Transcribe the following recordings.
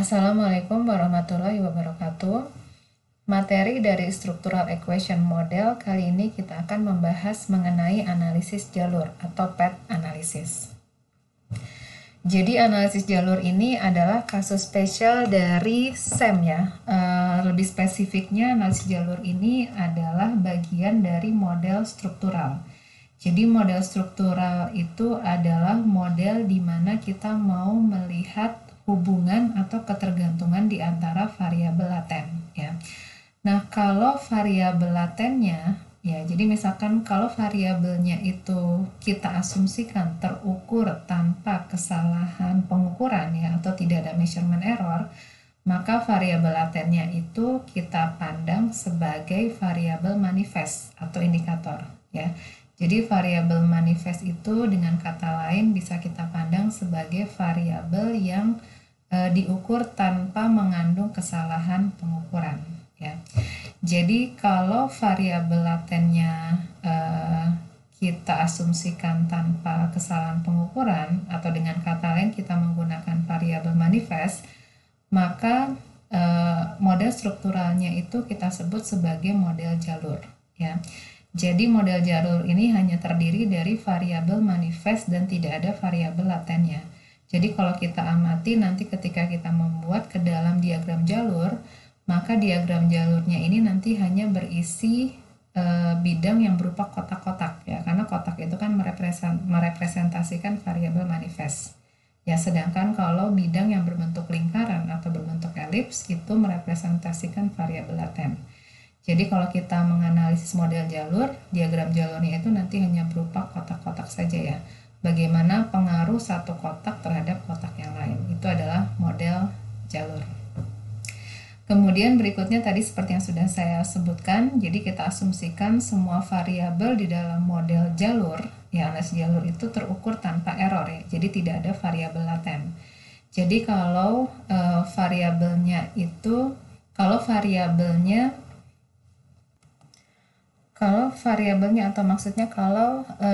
Assalamualaikum warahmatullahi wabarakatuh. Materi dari Structural Equation Model kali ini kita akan membahas mengenai analisis jalur atau path analysis. Jadi analisis jalur ini adalah kasus spesial dari SEM ya. Lebih spesifiknya analisis jalur ini adalah bagian dari model struktural. Jadi model struktural itu adalah model di mana kita mau melihat hubungan atau ketergantungan di antara variabel laten ya. Nah, kalau variabel latennya ya, jadi misalkan kalau variabelnya itu kita asumsikan terukur tanpa kesalahan pengukuran ya atau tidak ada measurement error, maka variabel latennya itu kita pandang sebagai variabel manifest atau indikator ya. Jadi variabel manifest itu dengan kata lain bisa kita pandang sebagai variabel yang diukur tanpa mengandung kesalahan pengukuran ya. Jadi kalau variabel latennya kita asumsikan tanpa kesalahan pengukuran atau dengan kata lain kita menggunakan variabel manifest, maka model strukturalnya itu kita sebut sebagai model jalur ya. Jadi model jalur ini hanya terdiri dari variabel manifest dan tidak ada variabel latennya. Jadi kalau kita amati nanti ketika kita membuat ke dalam diagram jalur, maka diagram jalurnya ini nanti hanya berisi bidang yang berupa kotak-kotak ya, karena kotak itu kan merepresentasikan variabel manifest. Ya, sedangkan kalau bidang yang berbentuk lingkaran atau berbentuk elips itu merepresentasikan variabel laten. Jadi kalau kita menganalisis model jalur, diagram jalurnya itu nanti hanya berupa kotak-kotak saja ya. Bagaimana pengaruh satu kotak terhadap kotak yang lain. Itu adalah model jalur. Kemudian berikutnya tadi seperti yang sudah saya sebutkan, jadi kita asumsikan semua variabel di dalam model jalur, ya analisis jalur itu terukur tanpa error ya, jadi tidak ada variabel laten. Jadi kalau variabelnya atau maksudnya kalau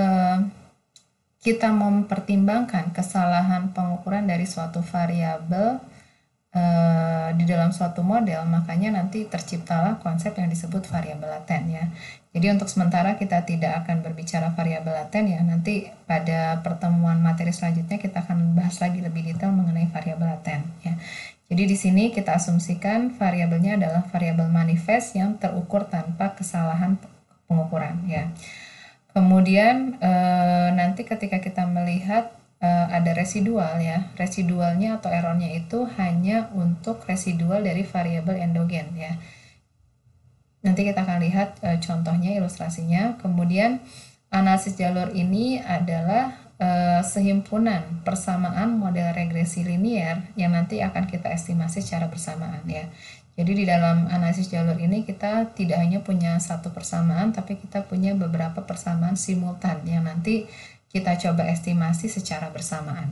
kita mempertimbangkan kesalahan pengukuran dari suatu variabel di dalam suatu model, makanya nanti terciptalah konsep yang disebut variabel laten ya. Jadi untuk sementara kita tidak akan berbicara variabel laten ya. Nanti pada pertemuan materi selanjutnya kita akan bahas lagi lebih detail mengenai variabel laten ya. Jadi di sini kita asumsikan variabelnya adalah variabel manifest yang terukur tanpa kesalahan pengukuran ya. Kemudian nanti ketika kita melihat ada residual ya, residualnya atau errornya itu hanya untuk residual dari variabel endogen ya. Nanti kita akan lihat contohnya, ilustrasinya. Kemudian analisis jalur ini adalah sehimpunan persamaan model regresi linier yang nanti akan kita estimasi secara bersamaan ya. Jadi di dalam analisis jalur ini kita tidak hanya punya satu persamaan, tapi kita punya beberapa persamaan simultan yang nanti kita coba estimasi secara bersamaan.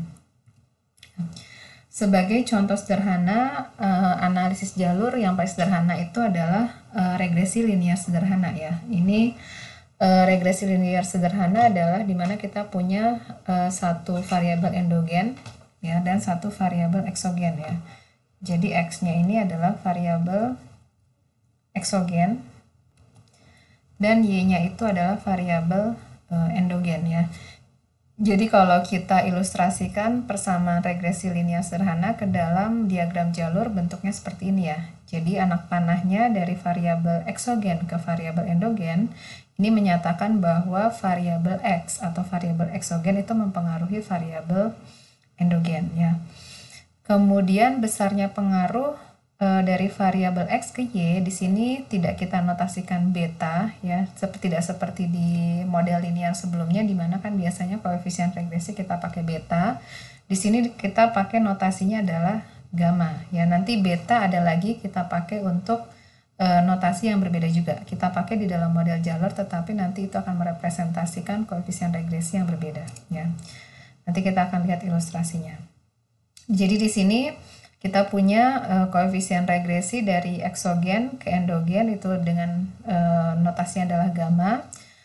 Sebagai contoh sederhana, analisis jalur yang paling sederhana itu adalah regresi linier sederhana ya. Ini regresi linier sederhana adalah dimana kita punya satu variabel endogen ya dan satu variabel eksogen ya. Jadi X-nya ini adalah variabel eksogen dan Y-nya itu adalah variabel endogen ya. Jadi kalau kita ilustrasikan persamaan regresi linier sederhana ke dalam diagram jalur bentuknya seperti ini ya. Jadi anak panahnya dari variabel eksogen ke variabel endogen ini menyatakan bahwa variabel X atau variabel eksogen itu mempengaruhi variabel endogen ya. Kemudian besarnya pengaruh dari variabel X ke Y di sini tidak kita notasikan beta ya, tidak seperti di model linear sebelumnya di mana kan biasanya koefisien regresi kita pakai beta. Di sini kita pakai notasinya adalah gamma ya. Nanti beta ada lagi kita pakai untuk notasi yang berbeda juga. Kita pakai di dalam model jalur tetapi nanti itu akan merepresentasikan koefisien regresi yang berbeda ya. Nanti kita akan lihat ilustrasinya. Jadi di sini kita punya koefisien regresi dari eksogen ke endogen itu dengan notasinya adalah gamma.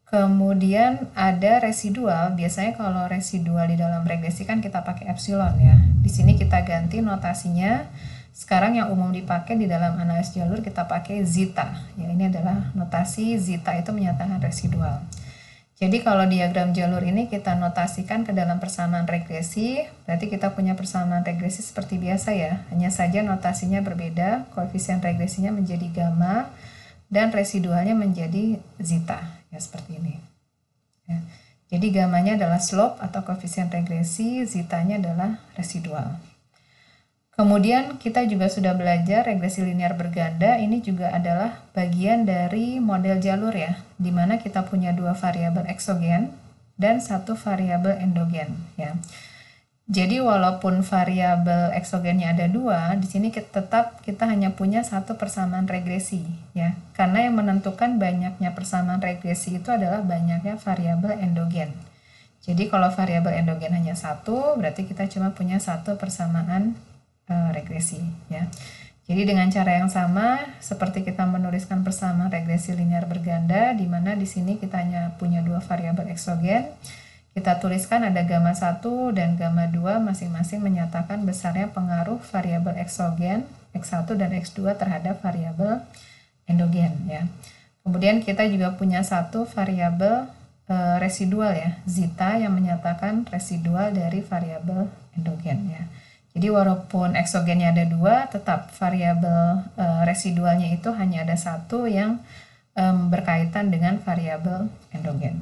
Kemudian ada residual. Biasanya kalau residual di dalam regresi kan kita pakai epsilon ya. Di sini kita ganti notasinya. Sekarang yang umum dipakai di dalam analisis jalur kita pakai zeta. Ya, ini adalah notasi zeta itu menyatakan residual. Jadi kalau diagram jalur ini kita notasikan ke dalam persamaan regresi, berarti kita punya persamaan regresi seperti biasa ya. Hanya saja notasinya berbeda, koefisien regresinya menjadi gamma, dan residualnya menjadi zeta. Ya, seperti ini. Ya. Jadi gammanya adalah slope atau koefisien regresi, zetanya adalah residual. Kemudian kita juga sudah belajar regresi linear berganda, ini juga adalah bagian dari model jalur ya, di mana kita punya dua variabel eksogen dan satu variabel endogen ya. Jadi walaupun variabel eksogennya ada dua, di sini kita hanya punya satu persamaan regresi ya, karena yang menentukan banyaknya persamaan regresi itu adalah banyaknya variabel endogen. Jadi kalau variabel endogen hanya satu, berarti kita cuma punya satu persamaan regresi ya. Jadi dengan cara yang sama seperti kita menuliskan persamaan regresi linear berganda, di mana di sini kita hanya punya dua variabel eksogen, kita tuliskan ada gamma 1 dan gamma 2 masing-masing menyatakan besarnya pengaruh variabel eksogen X1 dan X2 terhadap variabel endogen ya. Kemudian kita juga punya satu variabel residual ya, zeta, yang menyatakan residual dari variabel endogen ya. Jadi walaupun eksogennya ada dua, tetap variabel residualnya itu hanya ada satu yang berkaitan dengan variabel endogen.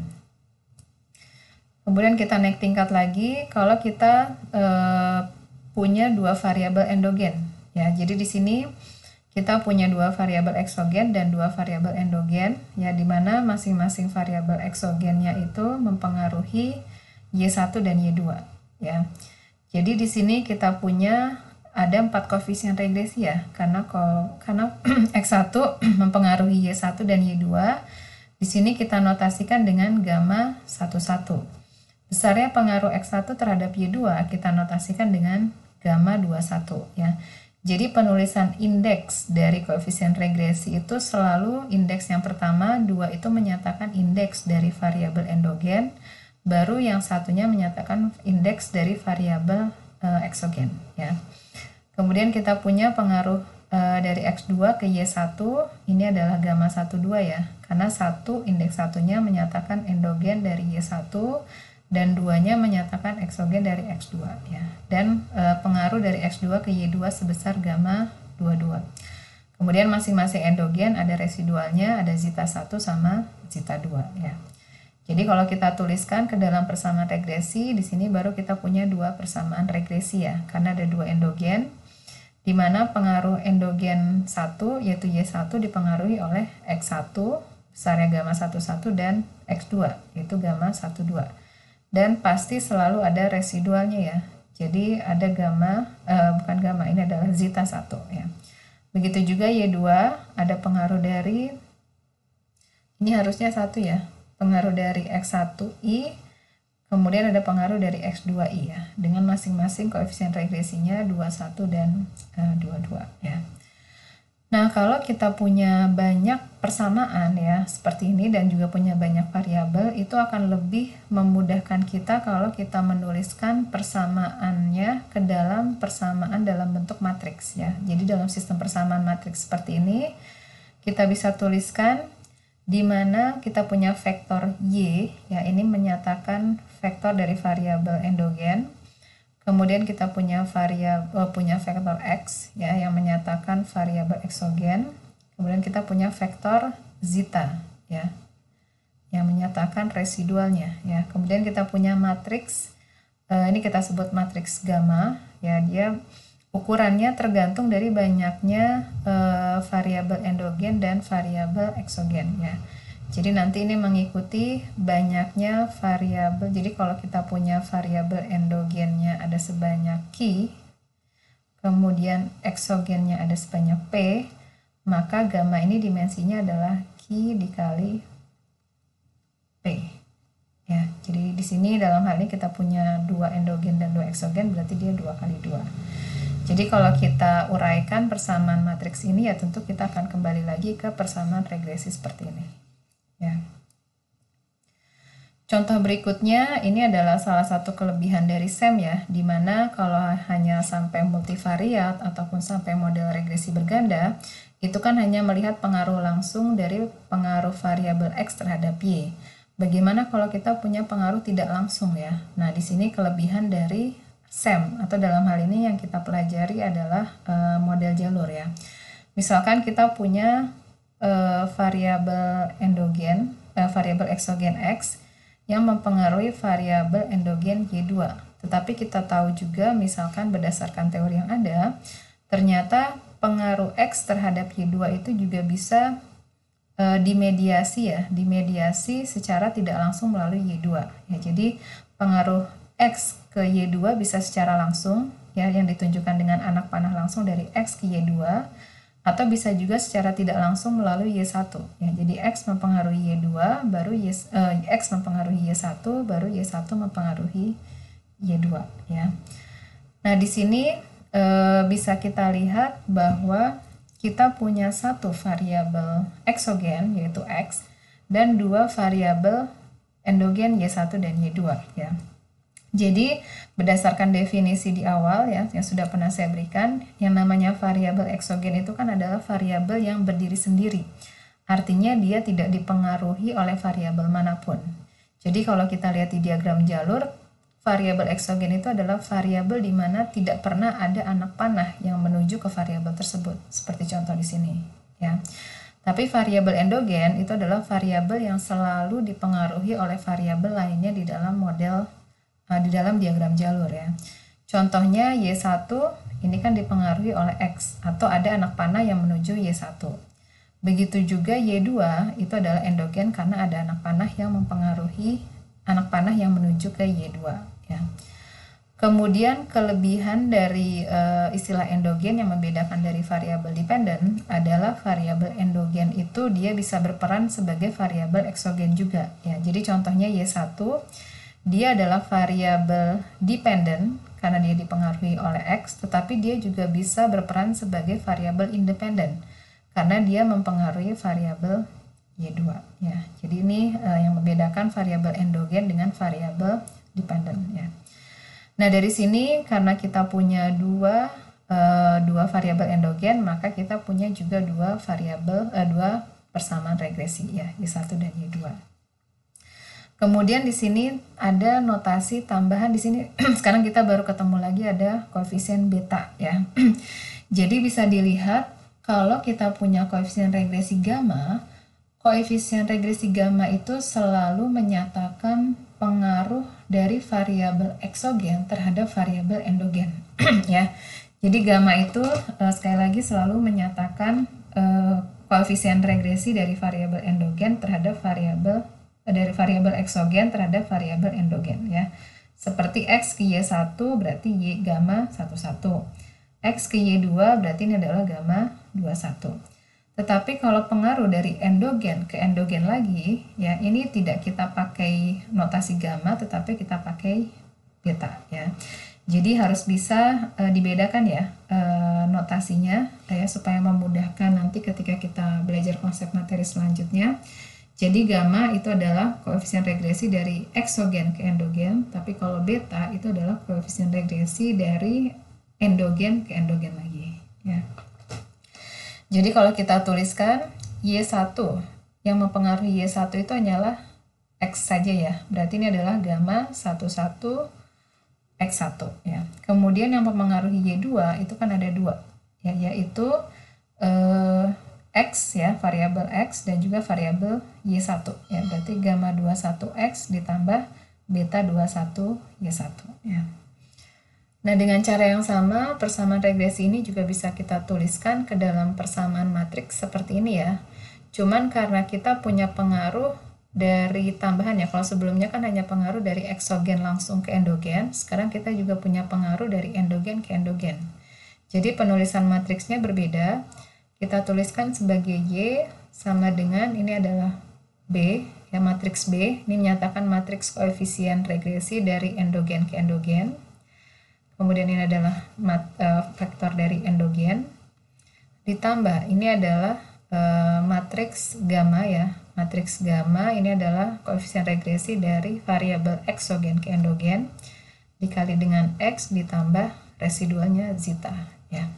Kemudian kita naik tingkat lagi kalau kita punya dua variabel endogen ya. Jadi di sini kita punya dua variabel eksogen dan dua variabel endogen ya, di mana masing-masing variabel eksogennya itu mempengaruhi Y1 dan Y2 ya. Jadi di sini kita punya ada 4 koefisien regresi ya, karena X1 mempengaruhi Y1 dan Y2. Di sini kita notasikan dengan gamma 11. Besarnya pengaruh X1 terhadap Y2 kita notasikan dengan gamma 21 ya. Jadi penulisan indeks dari koefisien regresi itu selalu indeks yang pertama, 2 itu menyatakan indeks dari variabel endogen, baru yang satunya menyatakan indeks dari variabel eksogen ya. Kemudian kita punya pengaruh dari X2 ke Y1, ini adalah gamma 12 ya, karena indeks satunya menyatakan endogen dari Y1 dan 2-nya menyatakan eksogen dari X2 ya. Dan pengaruh dari X2 ke Y2 sebesar gamma 22. Kemudian masing-masing endogen ada residualnya, ada zeta 1 sama zeta 2 ya. Jadi kalau kita tuliskan ke dalam persamaan regresi, di sini baru kita punya dua persamaan regresi ya, karena ada dua endogen, di mana pengaruh endogen 1 yaitu Y1 dipengaruhi oleh X1 besarnya gamma 11 dan X2 yaitu gamma 12. Dan pasti selalu ada residualnya ya. Jadi ada bukan gamma, ini adalah zeta 1 ya. Begitu juga Y2 ada pengaruh dari, ini harusnya 1 ya, pengaruh dari X1I, kemudian ada pengaruh dari X2I ya, dengan masing-masing koefisien regresinya 21 dan 22 ya. Nah, kalau kita punya banyak persamaan ya, seperti ini, dan juga punya banyak variabel, itu akan lebih memudahkan kita kalau kita menuliskan persamaannya ke dalam persamaan dalam bentuk matriks ya. Jadi dalam sistem persamaan matriks seperti ini, kita bisa tuliskan di mana kita punya vektor Y ya, ini menyatakan vektor dari variabel endogen. Kemudian kita punya vektor X ya, yang menyatakan variabel eksogen. Kemudian kita punya vektor zeta ya, yang menyatakan residualnya ya. Kemudian kita punya matriks, ini kita sebut matriks gamma ya, dia ukurannya tergantung dari banyaknya variabel endogen dan variabel eksogen ya. Jadi nanti ini mengikuti banyaknya variabel. Jadi kalau kita punya variabel endogennya ada sebanyak Q, kemudian eksogennya ada sebanyak P, maka gamma ini dimensinya adalah Q dikali P. Ya, jadi di sini dalam hal ini kita punya 2 endogen dan 2 eksogen, berarti dia 2 kali 2. Jadi kalau kita uraikan persamaan matriks ini ya, tentu kita akan kembali lagi ke persamaan regresi seperti ini. Ya. Contoh berikutnya, ini adalah salah satu kelebihan dari SEM ya, di mana kalau hanya sampai multivariat ataupun sampai model regresi berganda, itu kan hanya melihat pengaruh langsung dari pengaruh variabel X terhadap Y. Bagaimana kalau kita punya pengaruh tidak langsung ya? Nah, di sini kelebihan dari SEM, atau dalam hal ini yang kita pelajari adalah model jalur ya. Misalkan kita punya variabel endogen, variabel eksogen X, yang mempengaruhi variabel endogen Y2. Tetapi kita tahu juga misalkan berdasarkan teori yang ada, ternyata pengaruh X terhadap Y2 itu juga bisa dimediasi secara tidak langsung melalui Y2. Ya, jadi pengaruh X ke Y2 bisa secara langsung ya, yang ditunjukkan dengan anak panah langsung dari X ke Y2, atau bisa juga secara tidak langsung melalui Y1 ya. Jadi X mempengaruhi Y2 baru X mempengaruhi Y1 baru Y1 mempengaruhi Y2 ya. Nah, di sini bisa kita lihat bahwa kita punya satu variabel eksogen yaitu X dan dua variabel endogen Y1 dan Y2 ya. Jadi berdasarkan definisi di awal ya yang sudah pernah saya berikan, yang namanya variabel eksogen itu kan adalah variabel yang berdiri sendiri. Artinya dia tidak dipengaruhi oleh variabel manapun. Jadi kalau kita lihat di diagram jalur, variabel eksogen itu adalah variabel di mana tidak pernah ada anak panah yang menuju ke variabel tersebut, seperti contoh di sini ya. Tapi variabel endogen itu adalah variabel yang selalu dipengaruhi oleh variabel lainnya di dalam model di dalam diagram jalur ya. Contohnya Y1 ini kan dipengaruhi oleh X atau ada anak panah yang menuju Y1. Begitu juga Y2 itu adalah endogen karena ada anak panah yang mempengaruhi anak panah yang menuju ke Y2 ya. Kemudian kelebihan dari istilah endogen yang membedakan dari variabel dependen adalah variabel endogen itu dia bisa berperan sebagai variabel eksogen juga ya. Jadi contohnya Y1 dia adalah variabel dependent karena dia dipengaruhi oleh X, tetapi dia juga bisa berperan sebagai variabel independen karena dia mempengaruhi variabel Y2 ya. Jadi ini yang membedakan variabel endogen dengan variabel dependent ya. Nah, dari sini karena kita punya dua variabel endogen, maka kita punya juga dua persamaan regresi ya, Y1 dan Y2. Kemudian di sini ada notasi tambahan di sini. Sekarang kita baru ketemu lagi ada koefisien beta ya. Jadi bisa dilihat kalau kita punya koefisien regresi gamma itu selalu menyatakan pengaruh dari variabel eksogen terhadap variabel endogen ya. Jadi gamma itu sekali lagi selalu menyatakan koefisien regresi dari variabel endogen terhadap variabel eksogen terhadap variabel endogen ya. Seperti X ke Y1 berarti Y gamma 11. X ke Y2 berarti ini adalah gamma 21. Tetapi kalau pengaruh dari endogen ke endogen lagi ya, ini tidak kita pakai notasi gamma tetapi kita pakai beta ya. Jadi harus bisa dibedakan ya notasinya ya supaya memudahkan nanti ketika kita belajar konsep materi selanjutnya. Jadi gamma itu adalah koefisien regresi dari eksogen ke endogen, tapi kalau beta itu adalah koefisien regresi dari endogen ke endogen lagi ya. Jadi kalau kita tuliskan Y1 yang mempengaruhi Y1 itu hanyalah X saja ya. Berarti ini adalah gamma 11 X1 ya. Kemudian yang mempengaruhi Y2 itu kan ada dua ya, yaitu X ya, variabel X dan juga variabel Y1 ya. Berarti gamma 21X ditambah beta 21Y1 ya. Nah, dengan cara yang sama, persamaan regresi ini juga bisa kita tuliskan ke dalam persamaan matriks seperti ini ya. Cuman karena kita punya pengaruh dari tambahan ya. Kalau sebelumnya kan hanya pengaruh dari eksogen langsung ke endogen, sekarang kita juga punya pengaruh dari endogen ke endogen. Jadi penulisan matriksnya berbeda. Kita tuliskan sebagai Y sama dengan ini adalah B ya, matriks B. Ini menyatakan matriks koefisien regresi dari endogen ke endogen. Kemudian ini adalah vektor dari endogen. Ditambah ini adalah matriks gamma ya, Matriks gamma ini adalah koefisien regresi dari variabel eksogen ke endogen dikali dengan X ditambah residualnya zeta, ya.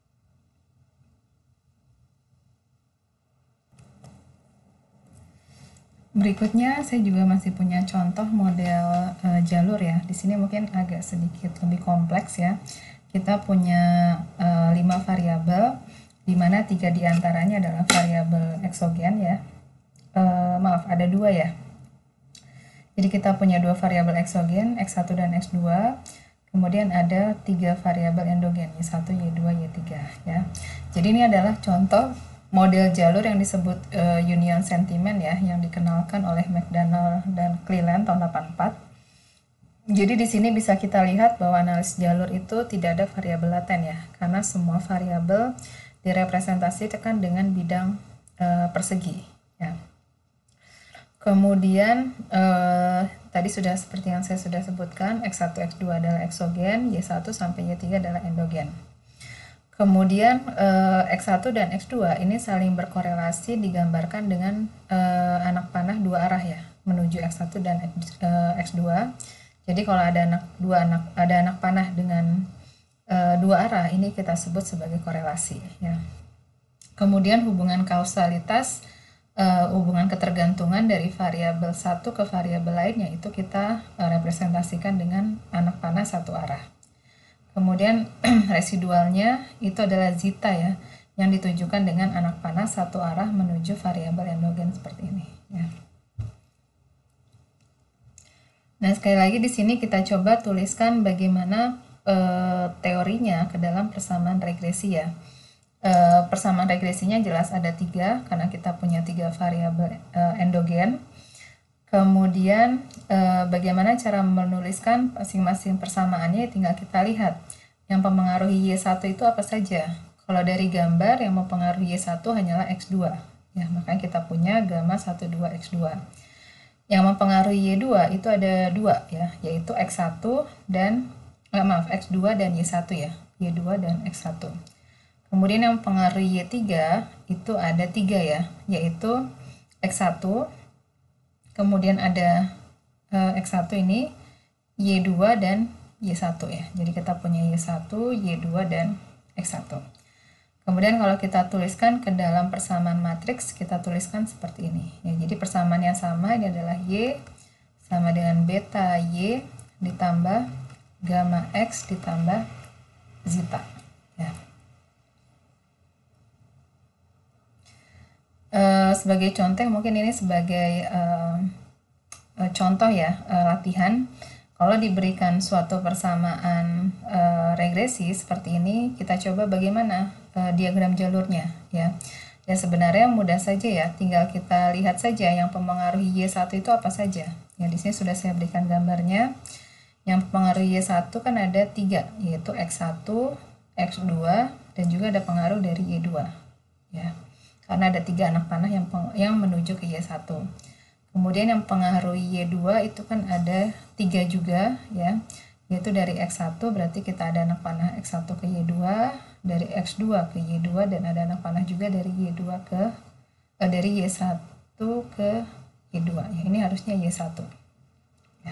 Berikutnya saya juga masih punya contoh model jalur ya. Di sini mungkin agak sedikit lebih kompleks ya. Kita punya 5 variabel, di mana 3 diantaranya adalah variabel eksogen ya. Maaf, ada 2 ya. Jadi kita punya 2 variabel eksogen, X1 dan X2. Kemudian ada 3 variabel endogen, Y1, Y2, Y3 ya. Jadi ini adalah contoh model jalur yang disebut union sentiment ya, yang dikenalkan oleh McDonald dan Cleland tahun 84. Jadi di sini bisa kita lihat bahwa analisis jalur itu tidak ada variabel laten ya, karena semua variabel direpresentasikan dengan bidang persegi ya. Kemudian tadi sudah seperti yang saya sudah sebutkan, X1, X2 adalah eksogen, Y1 sampai Y3 adalah endogen. Kemudian X1 dan X2 ini saling berkorelasi digambarkan dengan anak panah dua arah ya, menuju X1 dan X2. Jadi kalau ada anak panah dengan dua arah, ini kita sebut sebagai korelasi ya. Kemudian hubungan kausalitas, hubungan ketergantungan dari variabel satu ke variabel lainnya itu kita representasikan dengan anak panah satu arah. Kemudian residualnya itu adalah zeta ya, yang ditujukan dengan anak panah satu arah menuju variabel endogen seperti ini ya. Nah, sekali lagi di sini kita coba tuliskan bagaimana teorinya ke dalam persamaan regresi ya. Persamaan regresinya jelas ada 3 karena kita punya 3 variabel endogen. Kemudian bagaimana cara menuliskan masing-masing persamaannya tinggal kita lihat. Yang mempengaruhi Y1 itu apa saja? Kalau dari gambar yang mempengaruhi Y1 hanyalah X2. Ya, makanya kita punya gamma 12 X2. Yang mempengaruhi Y2 itu ada 2 ya, yaitu X1 dan X2 dan Y1 ya. Y2 dan X1. Kemudian yang mempengaruhi Y3 itu ada 3 ya, yaitu X1, kemudian ada X1 ini, Y2 dan Y1 ya. Jadi kita punya Y1, Y2, dan X1. Kemudian kalau kita tuliskan ke dalam persamaan matriks, kita tuliskan seperti ini. Ya, jadi persamaan yang sama ini adalah Y sama dengan beta Y ditambah gamma X ditambah zeta. Ya. Sebagai contoh, mungkin ini sebagai contoh ya, latihan. Kalau diberikan suatu persamaan regresi seperti ini, kita coba bagaimana diagram jalurnya ya. Ya sebenarnya mudah saja ya, tinggal kita lihat saja yang mempengaruhi Y1 itu apa saja. Ya di sini sudah saya berikan gambarnya. Yang mempengaruhi Y1 kan ada 3, yaitu X1, X2, dan juga ada pengaruh dari Y2 ya. Karena ada 3 anak panah yang menuju ke Y1. Kemudian yang mempengaruhi Y2 itu kan ada 3 juga ya, yaitu dari X1 berarti kita ada anak panah X1 ke Y2, dari X2 ke Y2, dan ada anak panah juga dari Y2 dari Y1 ke Y2 ya. Ini harusnya Y1 ya.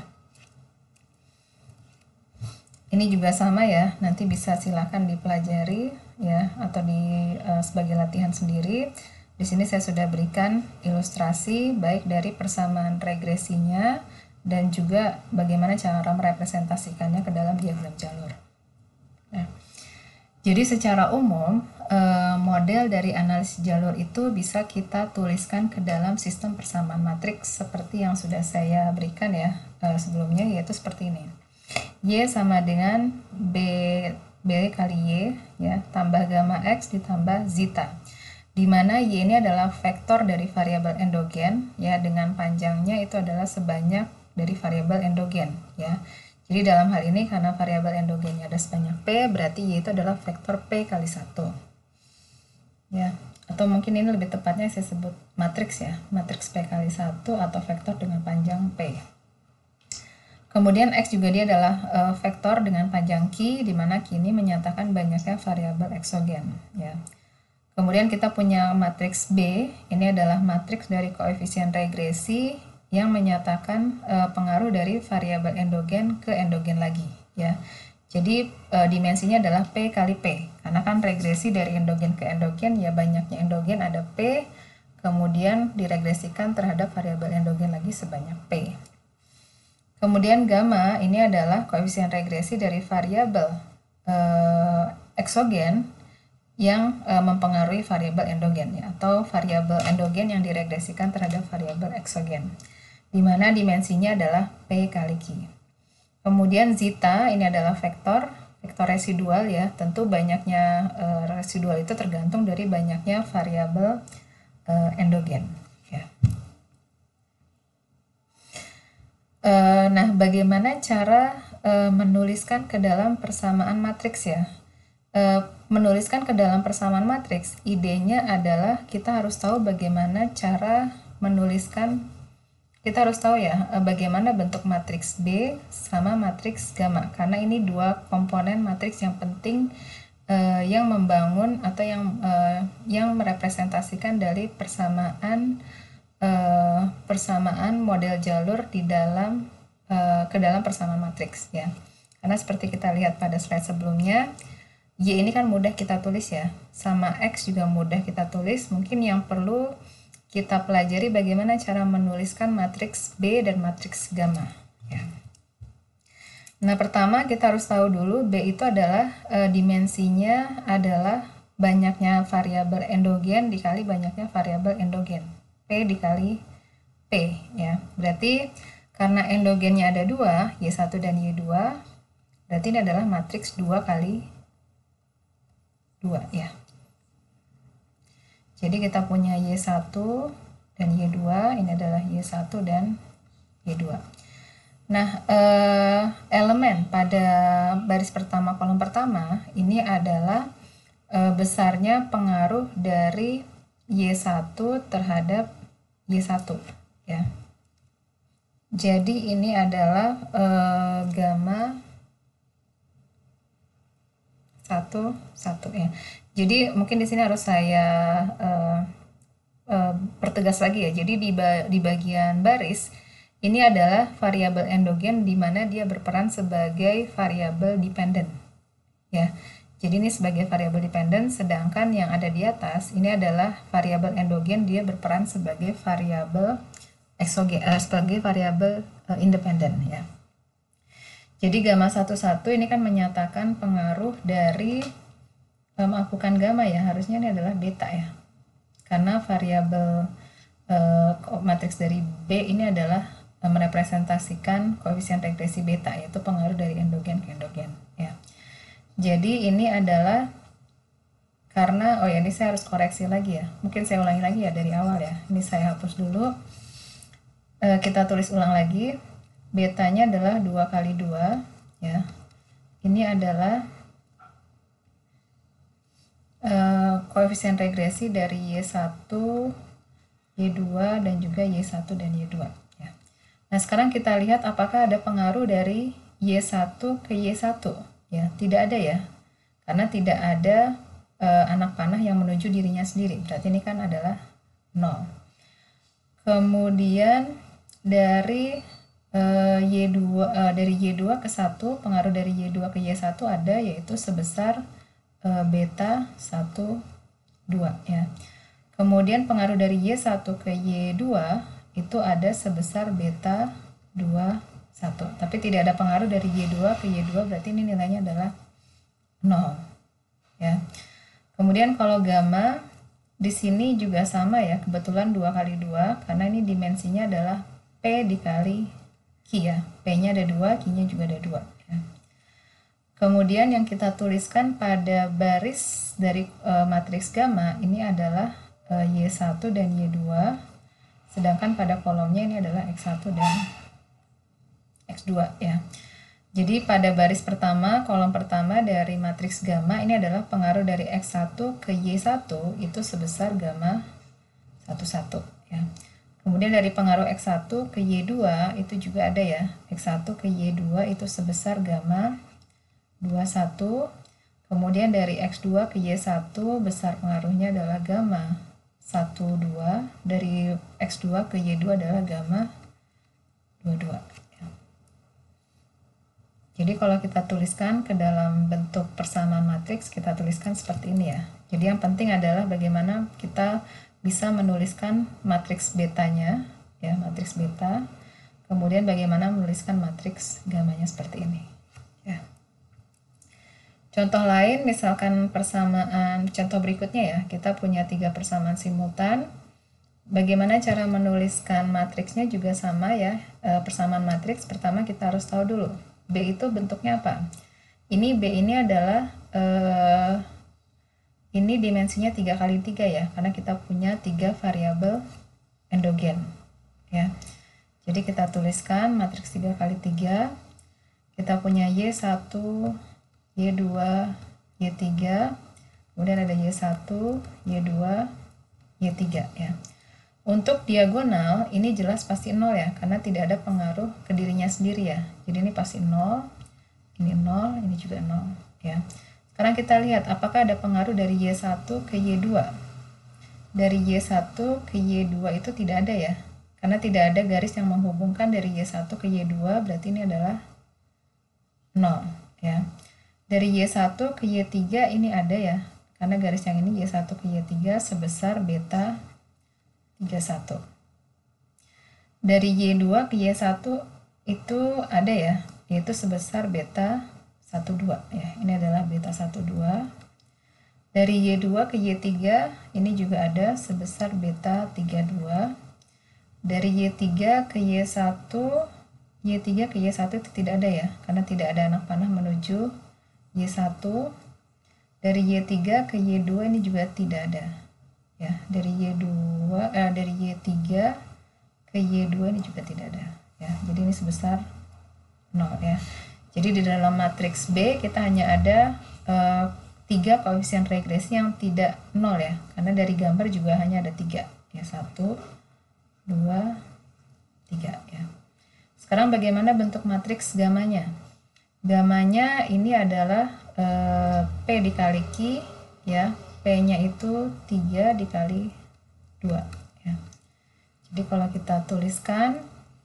Ini juga sama ya, nanti bisa silakan dipelajari ya, atau sebagai latihan sendiri. Di sini saya sudah berikan ilustrasi baik dari persamaan regresinya dan juga bagaimana cara merepresentasikannya ke dalam diagram jalur. Nah, jadi secara umum model dari analisis jalur itu bisa kita tuliskan ke dalam sistem persamaan matriks seperti yang sudah saya berikan ya sebelumnya, yaitu seperti ini. Y sama dengan B kali Y ya, tambah gamma X ditambah zeta. Di mana Y ini adalah vektor dari variabel endogen ya, dengan panjangnya itu adalah sebanyak dari variabel endogen ya. Jadi dalam hal ini karena variabel endogennya ada sebanyak P, berarti Y itu adalah vektor P kali 1 ya, atau mungkin ini lebih tepatnya saya sebut matriks ya, matriks P kali 1 atau vektor dengan panjang P. Kemudian X juga dia adalah vektor dengan panjang Q, di mana Q ini menyatakan banyaknya variabel eksogen ya. Kemudian kita punya matriks B, ini adalah matriks dari koefisien regresi yang menyatakan pengaruh dari variabel endogen ke endogen lagi, ya. Jadi dimensinya adalah P kali P, karena kan regresi dari endogen ke endogen, ya banyaknya endogen ada P, kemudian diregresikan terhadap variabel endogen lagi sebanyak P. Kemudian gamma ini adalah koefisien regresi dari variabel eksogen yang mempengaruhi variabel endogen, ya, atau variabel endogen yang diregresikan terhadap variabel eksogen, di mana dimensinya adalah P kali Q. Kemudian zeta ini adalah vektor residual, ya. Tentu banyaknya residual itu tergantung dari banyaknya variabel endogen, ya. Nah, bagaimana cara menuliskan ke dalam persamaan matriks, ya? Menuliskan ke dalam persamaan matriks, idenya adalah kita harus tahu bagaimana cara menuliskan. Kita harus tahu, ya, bagaimana bentuk matriks B sama matriks gamma, karena ini dua komponen matriks yang penting yang membangun atau yang merepresentasikan dari persamaan model jalur di dalam ke dalam persamaan matriks, ya. Karena seperti kita lihat pada slide sebelumnya, Y ini kan mudah kita tulis, ya, sama X juga mudah kita tulis. Mungkin yang perlu kita pelajari bagaimana cara menuliskan matriks B dan matriks gamma, ya. Nah, pertama kita harus tahu dulu B itu adalah dimensinya adalah banyaknya variabel endogen dikali banyaknya variabel endogen. P dikali P, ya. Berarti karena endogennya ada 2, Y1 dan Y2, berarti ini adalah matriks 2 kali 2, ya. Jadi kita punya Y1 dan Y2, ini adalah Y1 dan Y2. Nah, elemen pada baris pertama, kolom pertama, ini adalah besarnya pengaruh dari Y1 terhadap Y1, ya. Jadi ini adalah gamma 1, 1, ya. Jadi mungkin di sini harus saya pertegas lagi, ya. Jadi di bagian baris ini adalah variabel endogen di mana dia berperan sebagai variabel dependent, ya. Jadi ini sebagai variabel dependent, sedangkan yang ada di atas ini adalah variabel endogen, dia berperan sebagai variabel eksogen, sebagai variabel independen, ya. Jadi gamma 11 ini kan menyatakan pengaruh dari bukan gamma, ya, harusnya ini adalah beta, ya, karena variabel matriks dari B ini adalah merepresentasikan koefisien regresi beta, yaitu pengaruh dari endogen ke endogen, ya. Jadi ini adalah karena, oh ya, ini saya harus koreksi lagi, ya, mungkin saya ulangi lagi, ya, dari awal, ya. Ini saya hapus dulu, kita tulis ulang lagi. Betanya adalah 2 kali 2, ya. Ini adalah koefisien regresi dari Y1, Y2, dan juga Y1 dan Y2, ya. Nah, sekarang kita lihat apakah ada pengaruh dari Y1 ke Y1, ya. Tidak ada, ya, karena tidak ada anak panah yang menuju dirinya sendiri, berarti ini kan adalah 0. Kemudian dari dari Y2 ke 1, pengaruh dari Y2 ke Y1 ada, yaitu sebesar beta 1, 2, ya. Kemudian pengaruh dari Y1 ke Y2 itu ada sebesar beta 2, 1. Tapi tidak ada pengaruh dari Y2 ke Y2, berarti ini nilainya adalah 0, ya. Kemudian kalau gamma di sini juga sama, ya, kebetulan 2 kali 2 karena ini dimensinya adalah P dikali Q, ya. P-nya ada 2, Q-nya juga ada 2, ya. Kemudian yang kita tuliskan pada baris dari matriks gamma ini adalah Y1 dan Y2, sedangkan pada kolomnya ini adalah X1 dan X2, ya. Jadi pada baris pertama, kolom pertama dari matriks gamma ini adalah pengaruh dari X1 ke Y1 itu sebesar gamma 11, ya. Kemudian dari pengaruh X1 ke Y2 itu juga ada, ya. X1 ke Y2 itu sebesar gamma 21. Kemudian dari X2 ke Y1 besar pengaruhnya adalah gamma 1, 2. Dari X2 ke Y2 adalah gamma 2, 2. Jadi kalau kita tuliskan ke dalam bentuk persamaan matriks, kita tuliskan seperti ini ya. Jadi yang penting adalah bagaimana kita bisa menuliskan matriks betanya, ya, matriks beta. Kemudian bagaimana menuliskan matriks gamanya seperti ini. Ya. Contoh lain, misalkan persamaan, contoh berikutnya ya, kita punya 3 persamaan simultan. Bagaimana cara menuliskan matriksnya juga sama ya. Persamaan matriks, pertama kita harus tahu dulu B itu bentuknya apa. Ini B ini adalah ini dimensinya 3 kali 3 ya, karena kita punya 3 variabel endogen ya. Jadi kita tuliskan matriks 3 kali 3. Kita punya Y1, Y2, Y3, kemudian ada Y1, Y2, Y3 ya. Untuk diagonal ini jelas pasti 0 ya, karena tidak ada pengaruh ke dirinya sendiri ya. Jadi ini pasti 0, ini 0, ini juga 0 ya. Sekarang kita lihat apakah ada pengaruh dari Y1 ke Y2. Dari Y1 ke Y2 itu tidak ada ya, karena tidak ada garis yang menghubungkan dari Y1 ke Y2, berarti ini adalah 0 ya. Dari Y1 ke Y3 ini ada ya, karena garis yang ini Y1 ke Y3 sebesar beta 31. Dari Y2 ke Y1 itu ada ya, yaitu sebesar beta 12 ya. Ini adalah beta 12. Dari Y2 ke Y3 ini juga ada sebesar beta 32. Dari Y3 ke Y1, Y3 ke Y1 itu tidak ada ya, karena tidak ada anak panah menuju Y1. Dari Y3 ke Y2 ini juga tidak ada. Ya, dari dari Y3 ke Y2 ini juga tidak ada ya. Jadi ini sebesar 0 ya. Jadi di dalam matriks B kita hanya ada 3 koefisien regresi yang tidak 0 ya, karena dari gambar juga hanya ada 3 ya, 1, 2, 3 ya. Sekarang bagaimana bentuk matriks gamanya? Gamanya ini adalah P dikali Q ya. P-nya itu 3 dikali 2 ya. Jadi kalau kita tuliskan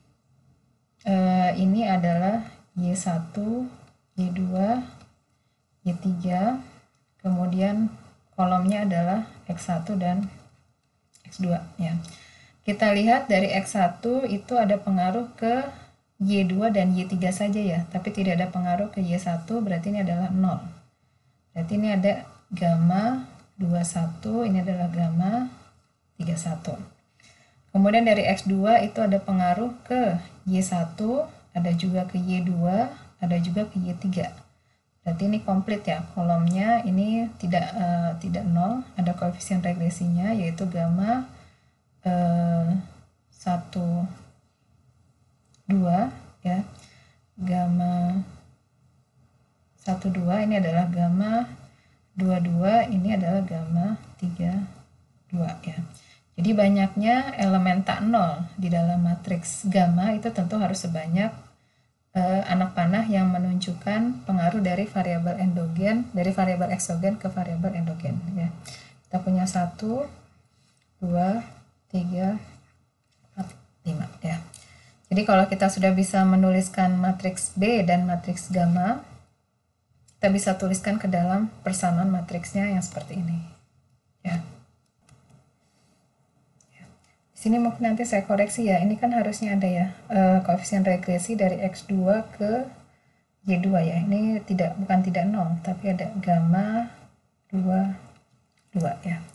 ini adalah Y1, Y2, Y3, kemudian kolomnya adalah X1 dan X2 ya. Kita lihat dari X1 itu ada pengaruh ke Y2 dan Y3 saja ya, tapi tidak ada pengaruh ke Y1, berarti ini adalah 0. Berarti ini ada gamma 21, ini adalah gamma 31. Kemudian dari X2 itu ada pengaruh ke Y1, ada juga ke Y2, ada juga ke Y3. Berarti ini komplit ya, kolomnya ini tidak 0, ada koefisien regresinya yaitu gamma 1, 2 ya. Gamma 1, 2 ini adalah gamma 22, ini adalah gamma 32 ya. Jadi banyaknya elemen tak 0 di dalam matriks gamma itu tentu harus sebanyak anak panah yang menunjukkan pengaruh dari variabel endogen, dari variabel eksogen ke variabel endogen ya. Kita punya 1, 2, 3, 4, 5 ya. Jadi kalau kita sudah bisa menuliskan matriks B dan matriks gamma, kita bisa tuliskan ke dalam persamaan matriksnya yang seperti ini ya. Di sini mungkin nanti saya koreksi ya, ini kan harusnya ada ya koefisien regresi dari X2 ke Y2 ya. Ini bukan tidak 0, tapi ada gamma 2 ya.